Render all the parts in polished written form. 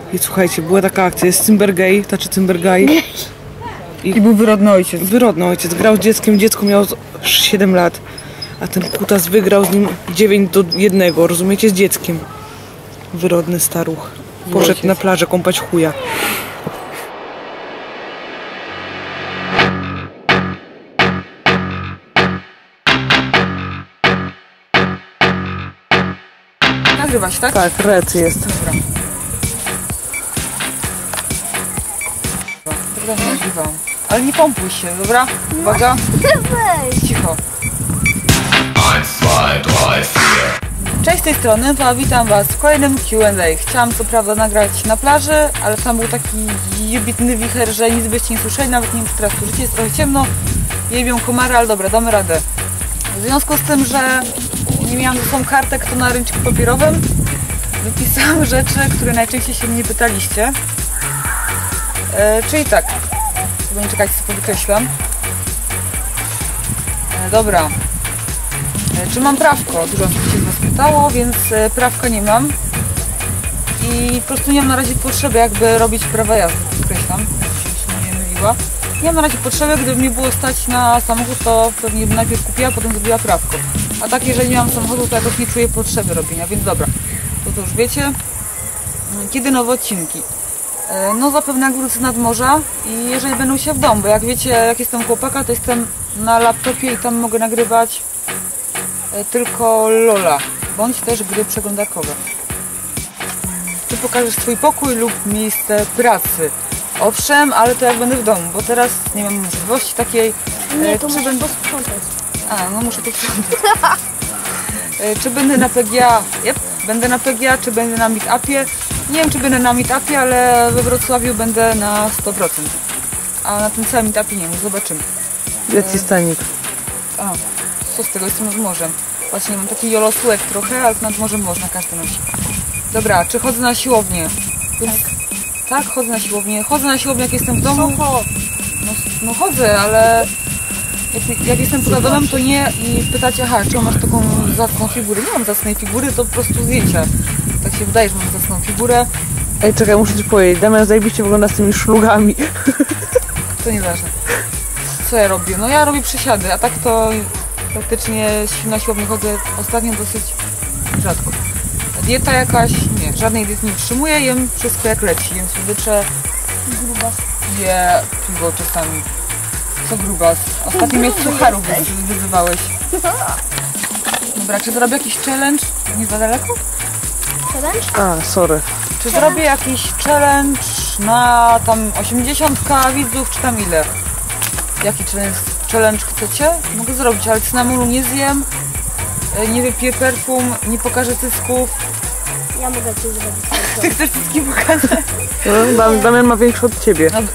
I słuchajcie, była taka akcja, jest Cymbergay, Cymbergay. I był wyrodny ojciec. Wyrodny ojciec, grał z dzieckiem, dziecko miało 7 lat. A ten kutas wygrał z nim 9-1, rozumiecie, z dzieckiem. Wyrodny staruch. Poszedł na plażę kąpać chuja. Nagrywa się, tak? Tak, rec jest. Dobra. Dobra, nie nagrywam. Ale nie pompuj się, dobra? Uwaga. Cicho. 1, 2, 3, 4. Cześć, z tej strony, to witam Was w kolejnym Q&A. Chciałam co prawda nagrać na plaży, ale tam był taki jebitny wicher, że nic byście nie słyszeli, nawet nie wiem, czy teraz słyszycie, jest trochę ciemno, jebią komary, ale dobra, damy radę. W związku z tym, że nie miałam ze sobą kartek, to na ręczniku papierowym wypisałam rzeczy, które najczęściej się mnie pytaliście. Czyli tak, będę czekać, co wykreślam. Dobra. Czy mam prawko? Dużo osób się z Was pytało, więc prawka nie mam. I po prostu nie mam na razie potrzeby jakby robić prawa jazdy. Podkreślam, żebym się nie myliła. Nie mam na razie potrzeby, gdyby mnie było stać na samochód, to pewnie bym najpierw kupiła, potem zrobiła prawko. A tak, jeżeli nie mam samochodu, to jakoś nie czuję potrzeby robienia, więc dobra. To już wiecie. Kiedy nowe odcinki? No zapewne jak wrócę nad morza i jeżeli będą się w domu, bo jak wiecie, jak jestem chłopaka, to jestem na laptopie i tam mogę nagrywać tylko Lola, bądź też gry przeglądarkowe. Ty pokażesz swój pokój lub miejsce pracy. Owszem, ale to jak będę w domu, bo teraz nie mam możliwości takiej. Nie, to muszę posprzątać. A, no muszę to sprzątać. Czy będę na PGA? Yep, będę na PGA, czy będę na meetupie? Nie wiem, czy będę na meetupie, ale we Wrocławiu będę na 100%. A na tym całym meetupie nie wiem, zobaczymy. Jaki stanik? A, co z tego, jestem nad morzem. Właśnie mam taki jolosłek trochę, ale nad morzem można, każdy nosi. Dobra, czy chodzę na siłownię? Więc, tak, chodzę na siłownię. Chodzę na siłownię, jak jestem w domu. No chodzę, ale jak jestem poza domem, to nie. I pytacie, aha, czy masz taką zacną figurę? Nie mam zacnej figury, to po prostu zdjęcia. Tak się wydaje, że mam zacną figurę. Ej, czekaj, muszę coś powiedzieć. Damian zajebiście wygląda z tymi szlugami. To nieważne. Co ja robię? No ja robię przysiady, a tak to praktycznie na siłownię chodzę ostatnio dosyć rzadko. Dieta jakaś? Nie, żadnej diety nie utrzymuję, jem wszystko jak leci, jem słodycze. Grubas. Je piwo czasami. Co grubas? Ostatnio mnie z sucharów wyzywałeś. Dobra, czy zrobię jakiś challenge? Nie za daleko? Challenge? A, sorry. Czy zrobię jakiś challenge na tam 80 widzów, czy tam ile? Jaki challenge chcecie? Mogę zrobić, ale cynamonu nie zjem, nie wypiję perfum, nie pokażę cysków. Ja mogę coś zrobić. Ty chcesz cycki pokazać? No, Damian ma większy od ciebie. No,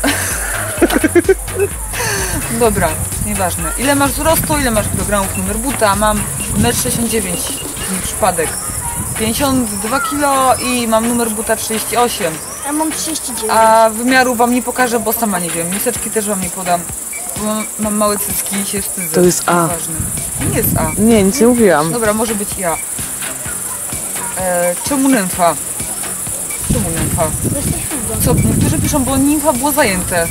dobra, nieważne. Ile masz wzrostu, ile masz kilogramów, numer buta? Mam 1,69 m, nie przypadek. 52 kg i mam numer buta 38. Ja mam 39. A wymiaru wam nie pokażę, bo sama nie wiem. Miseczki też wam nie podam. Bo mam małe cycki i się wstydzę. To jest A. Ważne. Nie jest A. Nie, nic nie mówiłam. Dobra, może być ja. Czemu nymfa? Czemu nymfa? Jesteś chudo. Co? Niektórzy piszą, bo nimfa było zajęte.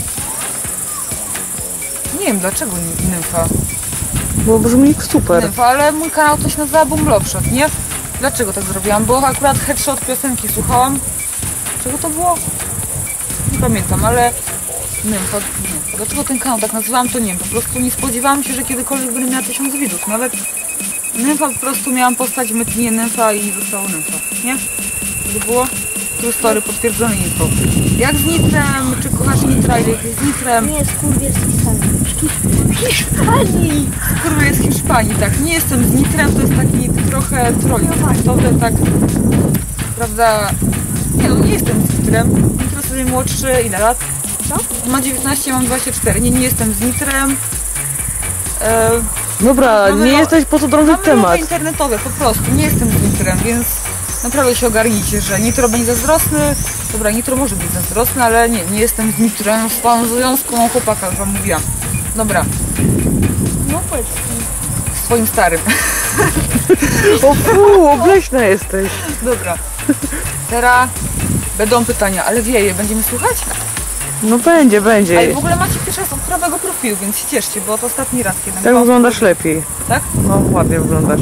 Nie wiem dlaczego nymfa. Bo brzmi super. Nymfa, ale mój kanał to się nazywa Bumblopshot, nie? Dlaczego tak zrobiłam? Bo akurat headshot piosenki słuchałam. Czego to było? Nie pamiętam, ale nymfa. Nie. Dlaczego ten kanał tak nazywałam, to nie wiem. Po prostu nie spodziewałam się, że kiedykolwiek będę miała 1000 widzów. Nawet nymfa po prostu miałam postać w Metlinie nymfa i zostało nymfa. Nie? To było? True story, potwierdzone info. Jak z nitrem? Czy kochasz nitra? Ile jest z nitrem? Nie, skurwiel z Hiszpanii. Kurwa jest Hiszpanii, tak. Nie jestem z nitrem, to jest taki trochę trolling sportowy, tak. Prawda? Nie no, nie jestem z nitrem. Nitro sobie młodszy, ile lat? Co? Ma 19, mam 24. Nie jestem z nitrem. Dobra, Mamy nie jesteś po co drążyć Mamy temat. internetowe, po prostu. Nie jestem z nitrem, więc naprawdę się ogarnijcie, że nitro będzie zazdrosny. Dobra, nitro może być zazdrosny, ale nie jestem z nitrem. W stałym związku mam chłopaka, jak wam mówiłam. Dobra, No powiedz. swoim starym. O fu, obleśna jesteś. Dobra. Teraz Będą pytania, ale wieje, będziemy słuchać? No będzie, A i będzie. w ogóle macie pierwszy raz od prawego profilu, więc się cieszcie, bo to ostatni raz kiedy Tak nagrywam. wyglądasz lepiej. Tak? No ładnie wyglądasz.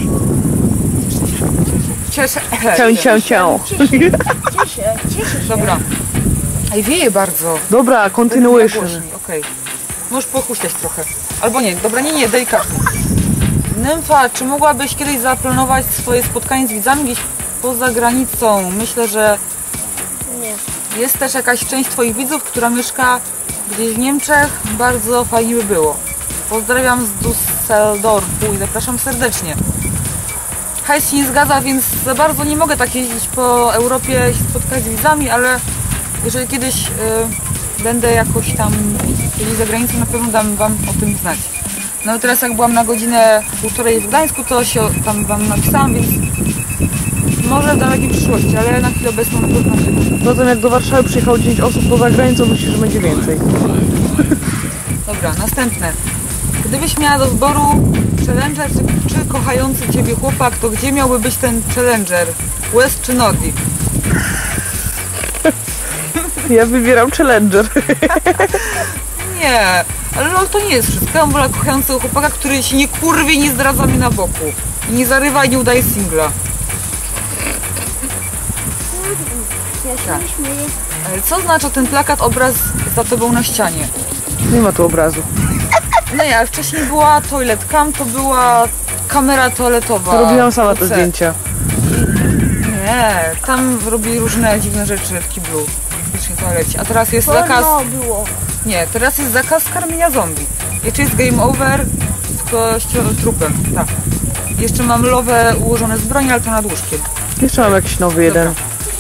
Cieszę. Ciao. Cieszę się. Dobra. Ej, wieje bardzo. Dobra, continuation. Okej. Możesz pochuśtać trochę. Albo nie, dobra, nie, delikatnie. Nymfa, czy mogłabyś kiedyś zaplanować swoje spotkanie z widzami gdzieś poza granicą? Myślę, że Nie. jest też jakaś część twoich widzów, która mieszka gdzieś w Niemczech. Bardzo fajnie by było. Pozdrawiam z Düsseldorfu i zapraszam serdecznie. Hajs się nie zgadza, więc za bardzo nie mogę tak jeździć po Europie i się spotkać z widzami, ale jeżeli kiedyś będę jakoś tam gdzieś za granicą, na pewno dam wam o tym znać. No teraz jak byłam na godzinę półtorej w Gdańsku, to się tam wam napisałam, więc może w dalekiej przyszłości, ale na chwilę obecną na pewno nie. Potem jak do Warszawy przyjechało 10 osób poza granicą, myślę, że będzie więcej. Dobra, następne. Gdybyś miała do wyboru Challenger czy kochający ciebie chłopak, to gdzie miałby być ten Challenger? West czy Nordic? Ja wybieram Challenger. Nie, ale LOL to nie jest wszystko. Ja wolę kochającego chłopaka, który się nie kurwie, nie zdradza mi na boku. I nie zarywa i nie udaje singla. Ja się Tak. nie śmieję. Co znaczy ten plakat, obraz za tobą na ścianie? Nie ma tu obrazu. No nie, ale wcześniej była toilet cam, to była kamera toaletowa. Robiłam sama te WC. zdjęcia. Nie, tam robi różne dziwne rzeczy w kiblu, w publicznej toalecie. A teraz jest zakaz... Porno było. Nie, teraz jest zakaz karmienia zombie. Jeszcze jest game over z kościotrupem, tak. Jeszcze mam lowę ułożone z broni, ale to nad łóżkiem. Jeszcze mam jakiś nowy jeden.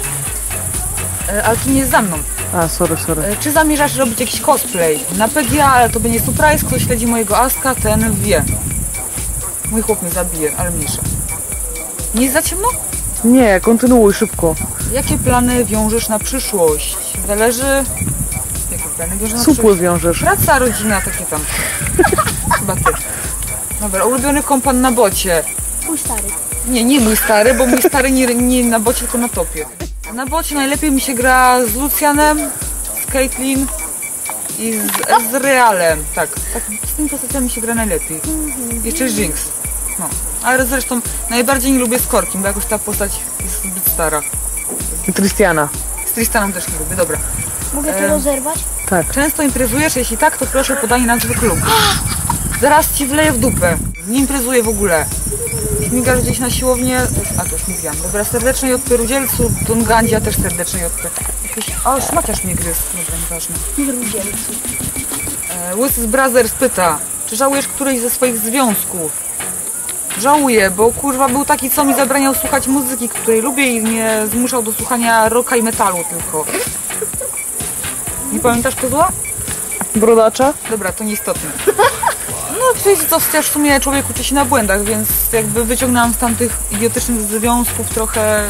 Ale to nie jest za mną. A, sorry. Czy zamierzasz robić jakiś cosplay? Na PGA, ale to będzie surprise. Kto śledzi mojego Aska, ten wie. Mój chłop mnie zabije, ale mniejsza. Nie jest za ciemno? Nie, kontynuuj szybko. Jakie plany wiążesz na przyszłość? Zależy... Jakie plany wiążesz na Supły przyszłość? wiążesz. Praca, rodzina, takie tam. Chyba ty. Dobra, ulubiony kompan na bocie. Mój stary. Nie mój stary, bo mój stary nie na bocie, tylko na topie. Na bocie najlepiej mi się gra z Lucianem, z Caitlyn i z Ezrealem. Tak, z tymi postaciami mi się gra najlepiej. Jeszcze Jinx. No, ale zresztą najbardziej nie lubię z Korkiem, bo jakoś ta postać jest zbyt stara. I Tristiana. Z Tristanem też nie lubię, dobra. Mogę to rozerwać? Tak. Często imprezujesz? Jeśli tak, to proszę o podanie nazwy klubu. Zaraz ci wleję w dupę. Nie imprezuję w ogóle. Śmigasz gdzieś na siłownię. A to śmigam. Dobra, serdecznej od Rudzielcu. Tungandzia też serdecznej od O, szmaciarz mnie gryzł. Dobra, nieważne. Rudzielcy. Łysy z Brothers pyta, czy żałujesz którejś ze swoich związków? Żałuję, bo kurwa był taki, co mi zabraniał słuchać muzyki, której lubię i mnie zmuszał do słuchania rocka i metalu tylko. Nie pamiętasz kozła? Brodacza? Dobra, to nieistotne. No wiecie co, też w sumie człowiek uczy się na błędach, więc jakby wyciągnęłam z tamtych idiotycznych związków trochę...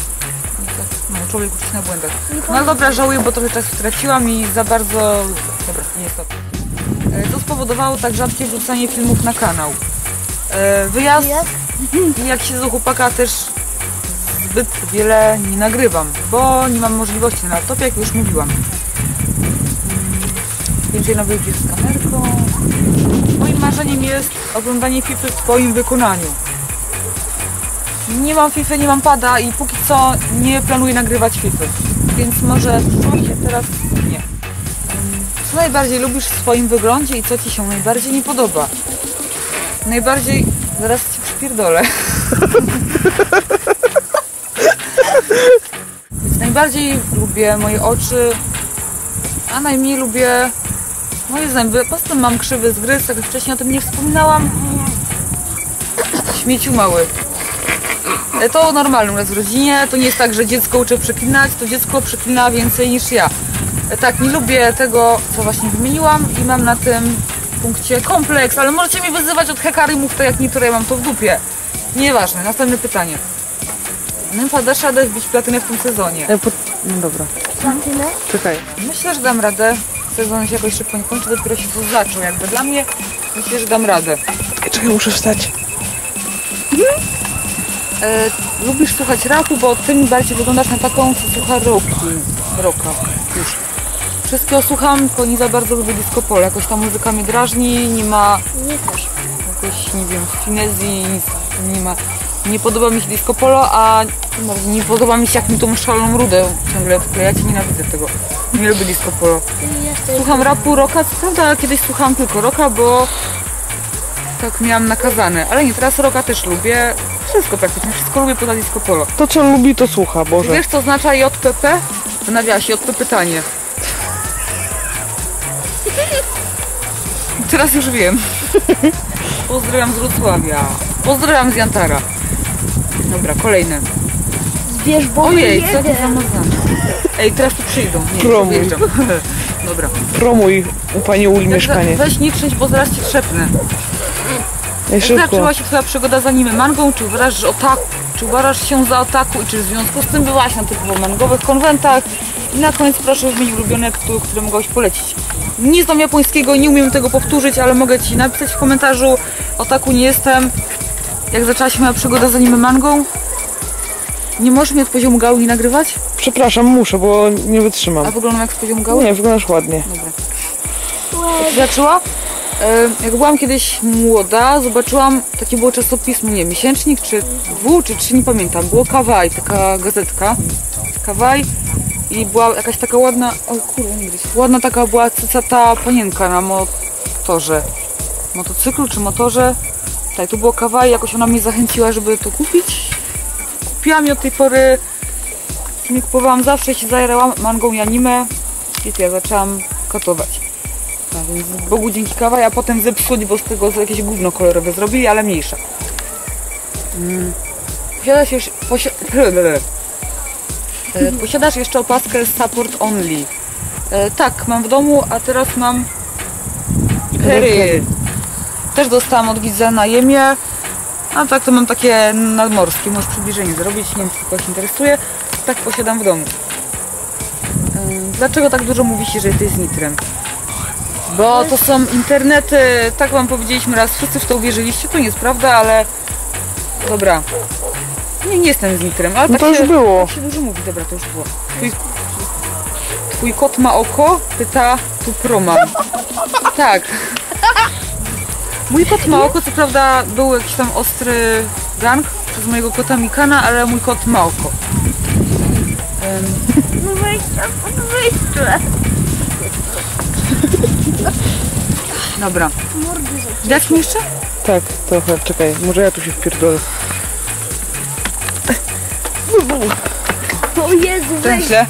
No, człowiek uczy się na błędach. No ale dobra, żałuję, bo trochę czasu straciłam i za bardzo... Dobra, nieistotne. Co spowodowało tak rzadkie wrzucanie filmów na kanał? Wyjazd i jak siedzę do chłopaka też zbyt wiele nie nagrywam, bo nie mam możliwości na laptopie, jak już mówiłam. Więcej nowych gier z kamerką. Moim marzeniem jest oglądanie FIFA w twoim wykonaniu. Nie mam FIFA, nie mam pada i póki co nie planuję nagrywać FIFA. Więc może w przyszłości, teraz nie. Co najbardziej lubisz w swoim wyglądzie i co ci się najbardziej nie podoba? Najbardziej... Zaraz ci przypierdolę. Więc najbardziej lubię moje oczy, a najmniej lubię moje zęby. Poza tym mam krzywy zgryz, jak wcześniej o tym nie wspominałam. Śmieciu mały. To normalne u nas w rodzinie. To nie jest tak, że dziecko uczę przeklinać, to dziecko przeklina więcej niż ja. Tak, nie lubię tego, co właśnie wymieniłam i mam na tym punkcie kompleks, ale możecie mnie wyzywać od hekary, mów to jak niektóre, ja mam to w dupie. Nieważne, następne pytanie. Nymfa, dasz radę wbić platynę w tym sezonie? No dobra. Platynę? Czekaj. Myślę, że dam radę. Sezon się jakoś szybko nie kończy, dopiero się to zaczął. Jakby dla mnie myślę, że dam radę. Czekaj, muszę wstać. Lubisz słuchać rapu, bo ty mi bardziej wyglądasz na taką, co słucha rocku. Rocka. Już. Wszystkiego słucham, tylko nie za bardzo lubię disco polo. Jakoś ta muzyka mnie drażni, nie ma Nie też. jakoś, nie wiem, finezji, nic nie ma. Nie podoba mi się disco polo, a nie podoba mi się, jak mi tą szaloną rudę ciągle wklejacie. Nienawidzę tego. Nie lubię disco polo. Słucham rapu, rocka, co prawda, ale kiedyś słuchałam tylko rocka, bo tak miałam nakazane. Ale nie, teraz rocka też lubię. Wszystko praktycznie, wszystko lubię poza disco polo. To co lubi, to słucha, Boże. Wiesz, co oznacza JPP? W nawiasie, JPP pytanie. Teraz już wiem. Pozdrawiam z Wrocławia. Pozdrawiam z Jantara. Dobra, kolejne. Zbierz bombę. Ojej, co to za mazane. Ej, teraz tu przyjdą. Nie, Promuj. wyjeżdżam. Dobra. Promuj u pani Uli mieszkanie. Weź nie krzycz, bo zaraz cię trzepnę. Ej, Jak szybko. zaczęła się twoja przygoda z anime mangą? Czy uważasz, że czy uważasz się za otaku i czy w związku z tym byłaś na typowo mangowych konwentach? I na koniec proszę wymienić ulubione tytuły, które mogłaś polecić. Nie znam japońskiego, nie umiem tego powtórzyć, ale mogę ci napisać w komentarzu. Otaku nie jestem. Jak zaczęła się moja przygoda z anime mangą? Nie możesz mnie od poziomu gauli nagrywać? Przepraszam, muszę, bo nie wytrzymam. A wyglądam jak z poziomu gauli? Nie, wyglądasz ładnie. Dobra. Zaczęła? Jak byłam kiedyś młoda, zobaczyłam, takie było czasopismo, nie, miesięcznik, czy 2, czy 3, nie pamiętam. Było Kawaii, taka gazetka. Kawaii i była jakaś taka ładna, o kurde, nie widać, ładna taka była cycata panienka na motorze. Motocyklu czy motorze. Tak, to było Kawaii, jakoś ona mnie zachęciła, żeby to kupić. Kupiłam i od tej pory nie kupowałam zawsze, się zajarałam mangą i anime i ja zaczęłam katować. Tak, więc Bogu dzięki Kawaii, a potem zepsuli, bo z tego jakieś gówno kolorowe zrobili, ale mniejsza. Posiadasz jeszcze opaskę Support Only. Tak, mam w domu, a teraz mam Hery. Też dostałam od widza na Jemie. A tak to mam takie nadmorskie, możesz przybliżenie zrobić, nie wiem, czy kogoś interesuje. Tak posiadam w domu. Dlaczego tak dużo mówi się, że jesteś z nitrem? Bo to są internety, tak wam powiedzieliśmy raz, wszyscy w to uwierzyliście, to nie jest prawda, ale dobra. Nie jestem z nitrem, ale No tak to już się, było. tak się dużo mówi, dobra, to już było. Twój kot ma oko? Pyta tu promam. Tak. Mój kot ma oko, co prawda był jakiś tam ostry gang przez mojego kota Mikana, ale mój kot ma oko. No weź tam, Dobra. Dać mi jeszcze? Tak, trochę, czekaj, może ja tu się wpierdolę. O Jezu, weź. Źle.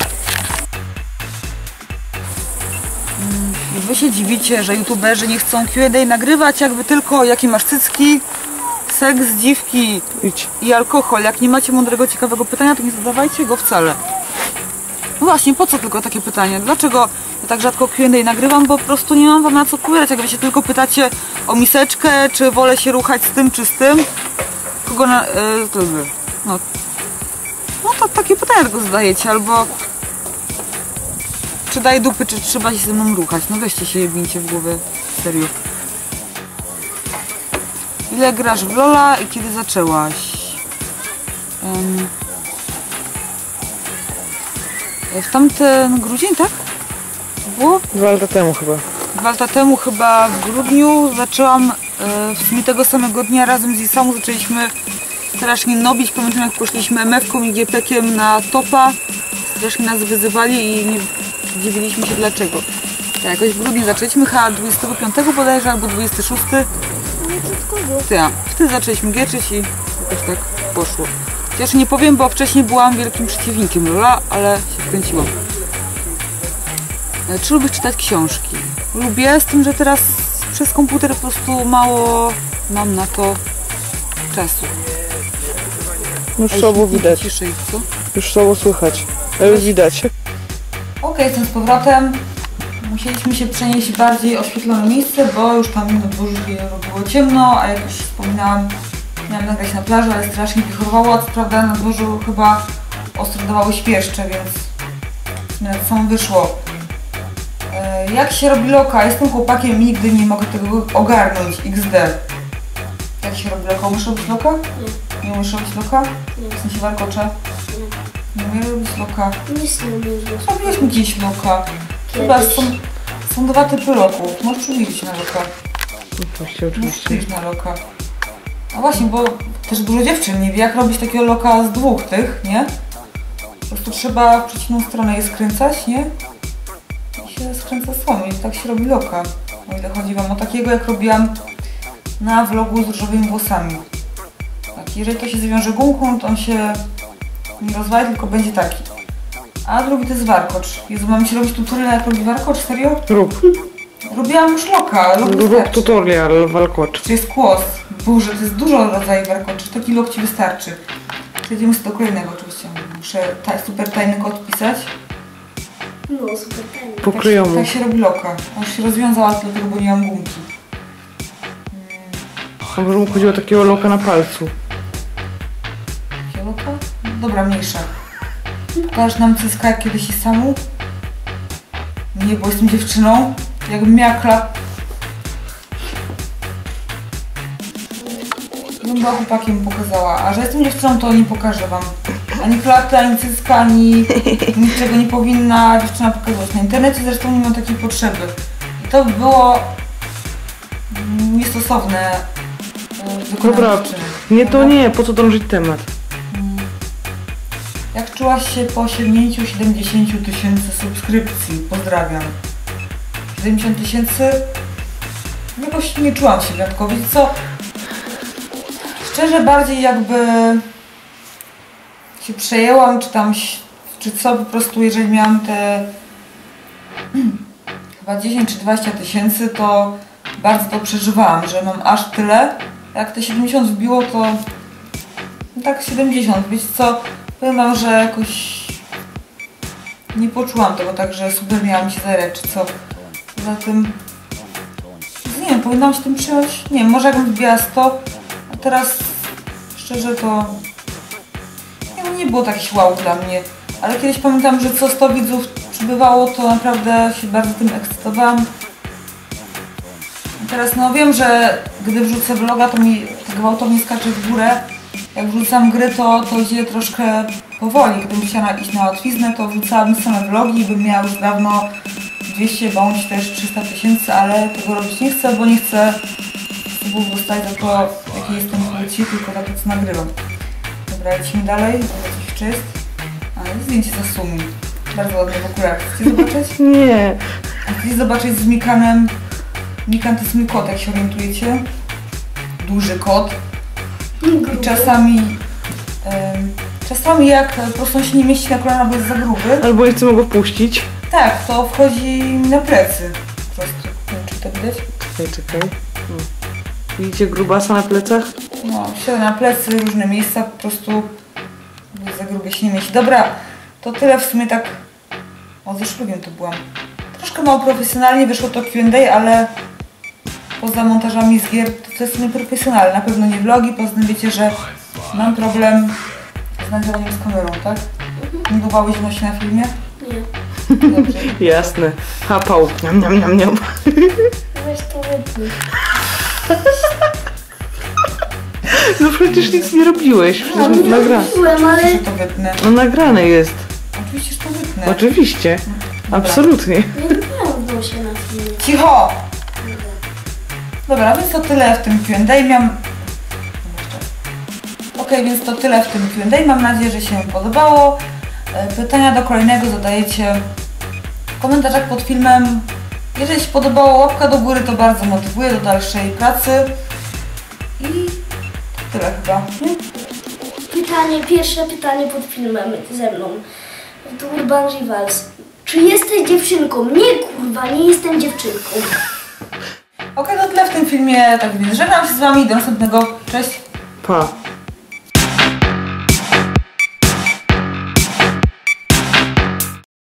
Wy się dziwicie, że youtuberzy nie chcą Q&A nagrywać, jakby tylko jakie masz cycki, seks, dziwki Idź. i alkohol. Jak nie macie mądrego, ciekawego pytania, to nie zadawajcie go wcale. No właśnie, po co tylko takie pytanie? Dlaczego ja tak rzadko Q&A nagrywam? Bo po prostu nie mam wam na co odpowiadać. Jak wy się tylko pytacie o miseczkę, czy wolę się ruchać z tym, czy z tym, kogo na... No to takie pytania tylko zadajecie, albo... Czy daje dupy, czy trzeba się ze mną ruchać? No weźcie się, jebnijcie w głowę. Serio. Ile grasz w Lola i kiedy zaczęłaś? W tamten grudzień, tak? Było? 2 lata temu chyba. 2 lata temu chyba w grudniu zaczęłam w sumie tego samego dnia razem z Isamu zaczęliśmy strasznie nobić. Pamiętam, jak poszliśmy MF-ką i GP-kiem na topa. Strasznie nas wyzywali i nie dziwiliśmy się dlaczego. Tak, jakoś w grudniu zaczęliśmy, chyba 25 bodajże albo 26. Tak, wtedy zaczęliśmy gierczyć i jakoś tak poszło. Chociaż nie powiem, bo wcześniej byłam wielkim przeciwnikiem Lola, ale się wkręciłam. Czy lubisz czytać książki? Lubię, z tym, że teraz przez komputer po prostu mało mam na to czasu. Już słabo widać. Ciszej, co? Już słabo słychać. Widać. Ok, jestem z powrotem. Musieliśmy się przenieść w bardziej oświetlone miejsce, bo już tam na dworzu było ciemno, a jak już wspominałam, miałam nagrać na plaży, ale strasznie wichrowało, co prawda na dworzu chyba ostro dawało świerszcze, więc na to samo wyszło. Jak się robi loka? Jestem chłopakiem i nigdy nie mogę tego ogarnąć. XD. Jak się robi loka? Umiesz robić loka? Nie. Nie umiesz robić loka? Nie. W sensie warkocze? Nie. Nie umiem robić loka. Nic nie umiesz. Robiłeś mi gdzieś loka. Chyba są dwa typy loków. Możesz przyjść na loka. Oczywiście, Możesz oczywiście. przyjść na loka. A właśnie, bo też dużo dziewczyn nie wie, jak robić takiego loka z dwóch tych, nie? Po prostu trzeba w przeciwną stronę je skręcać, nie? I się skręca słomie i tak się robi loka. O ile chodzi wam o takiego, jak robiłam na vlogu z różowymi włosami. Tak, jeżeli to się zwiąże gumką, to on się nie rozwali, tylko będzie taki. A drugi to jest warkocz. Jezu, mam ci robić tutorial, jak robić warkocz? Serio? Rób. Robiłam już loka, lok Rób wystarczy. tutorial walkocz. To jest kłos. Boże, to jest dużo rodzajów warkoczy. Taki lok ci wystarczy. Przejdziemy sobie do kolejnego oczywiście. Muszę super tajny kod pisać. No, super fajnie. Pokryjomu. Tak się robi loka. On już się rozwiązał, ale dlatego, bo nie mam gumki. A może mu chodziło o takiego loka na palcu. Jakie loka? Dobra, mniejsza. Pokażesz nam cyska jak kiedyś i samu? Nie, bo jestem dziewczyną. Jakbym miała klap... Bym była chłopakiem, pokazała. A że jestem dziewczyną, to nie pokażę wam. Ani klaty, ani cyska, ani niczego nie powinna dziewczyna pokazywać. Na internecie zresztą nie mam takiej potrzeby. I to by było niestosowne wykonanie Dobra, dziewczyny. nie to Prawda? nie, po co drążyć temat? Jak czułaś się po osiągnięciu 70 000 subskrypcji? Pozdrawiam. 70 000? Jakoś nie czułam się wyjątkowo. Wiecie co? Szczerze bardziej jakby się przejęłam, czy co, po prostu jeżeli miałam te chyba 10 czy 20 tysięcy, to bardzo to przeżywałam, że mam aż tyle. Jak te 70 wbiło, to no tak 70. Wiecie co? Powiem wam, że jakoś nie poczułam tego tak, że super miałam się zerać, czy co. Poza tym, nie wiem, powinnam się tym przyjąć. Nie wiem, może jakbym wbiła 100, a teraz szczerze to nie było takich wow dla mnie. Ale kiedyś pamiętam, że co 100 widzów przybywało, to naprawdę się bardzo tym ekscytowałam. A teraz no wiem, że gdy wrzucę vloga, to mi tak gwałtownie skacze w górę. Jak wrzucam gry, to idzie troszkę powoli. Gdybym chciała iść na łatwiznę, to wrzucałabym same vlogi i bym miała już dawno 200 bądź też 300 tysięcy, ale tego robić nie chcę, bo nie chcę subów dostać za to, jaki jestem płci, tylko za to, co nagrywam. Dobra, lecimy dalej. Coś jeszcze jest? A, jest zdjęcie za Sumi. Bardzo ładne w okularach. Chcecie zobaczyć? Nie. A chcecie zobaczyć z Mikanem? Mikan to jest mój kot, jak się orientujecie. Duży kot. I czasami jak po prostu on się nie mieści na kolana, bo jest za gruby, Albo nie chcemy go wpuścić. tak, to wchodzi mi na plecy. Po prostu, nie wiem, czy to widać? Czekaj. Widzicie grubasa na plecach? No, siada na plecy, różne miejsca, po prostu jest za gruby, się nie mieści. Dobra, to tyle w sumie tak, ze szlugiem to byłam. Troszkę mało profesjonalnie wyszło to Q&A, ale poza montażami z gier to jest nieprofesjonalne. Na pewno nie vlogi, poza tym wiecie, że mam problem z nagrywaniem z kamerą, tak? Nie dłubałyś się na filmie? Nie. Dobrze. Jasne. Hapał. Niam, niam, niam, niam. Weź to wytnij. No przecież nic nie robiłeś. Przecież Nie robiłem, ale... Że to wytnę. No nagrane jest. Oczywiście, że to wytnę. Oczywiście. Dobra. Absolutnie. Ja nie miałam w nosie na filmie. Cicho! Dobra, więc to tyle w tym Q&A. Okej, więc to tyle w tym Q&A. Mam nadzieję, że się podobało. Pytania do kolejnego zadajecie w komentarzach pod filmem. Jeżeli się podobało, łapka do góry, to bardzo motywuje do dalszej pracy. I to tyle chyba. Pierwsze pytanie pod filmem ze mną. To Urban Rivals. Czy jesteś dziewczynką? Nie, kurwa, nie jestem dziewczynką. Okej, to tyle w tym filmie. Tak więc żegnam się z wami. Do następnego. Cześć! Pa.